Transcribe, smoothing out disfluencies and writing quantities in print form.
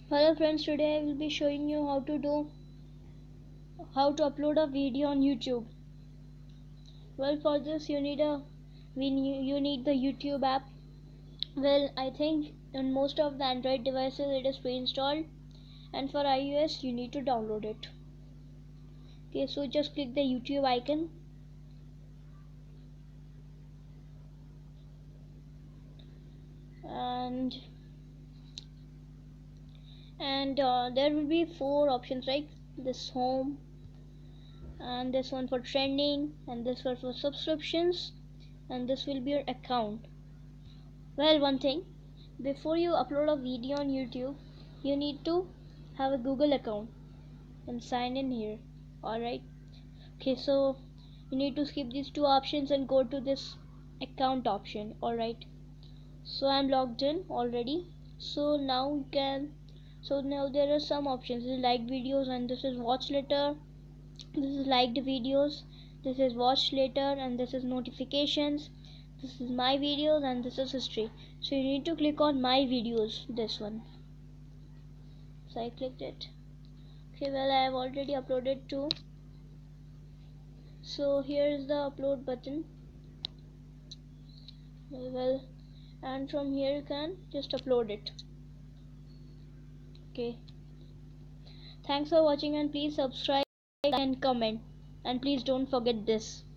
Hello friends, today I will be showing you how to upload a video on YouTube. Well, for this you need the YouTube app. Well, I think on most of the Android devices it is pre-installed, and for iOS you need to download it. Okay, so just click the YouTube icon and there will be four options, right? This home, and this one for trending, and this one for subscriptions, and this will be your account. Well, one thing, before you upload a video on YouTube, you need to have a Google account and sign in here. Alright. Okay, so you need to skip these two options and go to this account option. Alright. So I'm logged in already. So now there are some options. This is liked videos, and this is watch later. This is liked videos. This is watch later, and this is notifications. This is my videos, and this is history. So you need to click on my videos, this one. So I clicked it. Okay, well, I have already uploaded two. So here is the upload button. Well, and from here you can just upload it. Okay, thanks for watching, and please subscribe and comment, and please don't forget this.